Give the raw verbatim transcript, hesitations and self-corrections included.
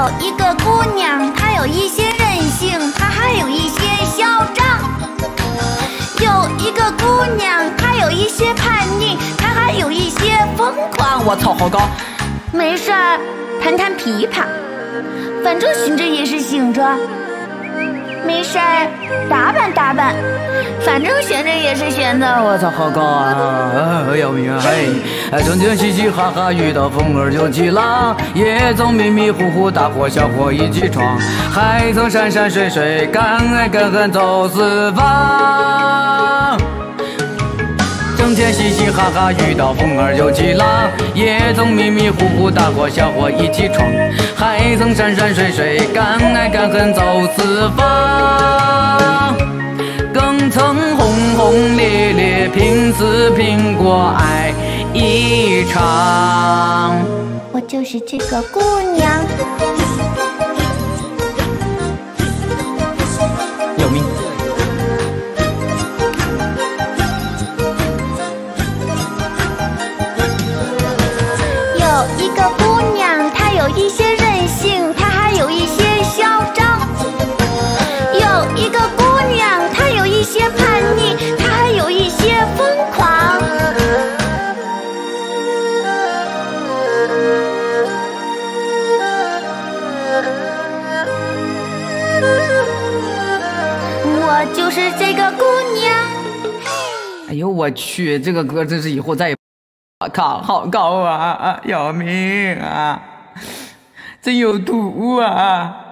一个姑娘，她有一些任性，她还有一些嚣张。有一个姑娘，她有一些叛逆，她还有一些疯狂。 我操，好高！ 没事儿，弹弹琵琶，反正醒着也是醒着。没事儿，打扮打扮，反正闲着也是闲的。 我操，好高啊！要命啊！哎，中间嘻嘻哈哈，遇到风儿就起浪，夜总迷迷糊糊，大伙小伙一起闯，还曾山山水水，敢爱敢恨走四方。整天嘻嘻哈哈，遇到风儿就起浪，夜总迷迷糊糊，大伙小伙一起闯，还曾山山水水，敢爱敢恨走四方，更曾轰轰烈烈，拼死拼过爱一场。 我就是这个姑娘。 要命！ 有一个姑娘，她有一些任性，她还有一些嚣张。有一个姑娘，她有一些叛逆，她还有一些疯狂。我就是这个姑娘。 哎呦我去，这个歌真是以后再也……我靠，好高啊！要命啊！真有毒啊！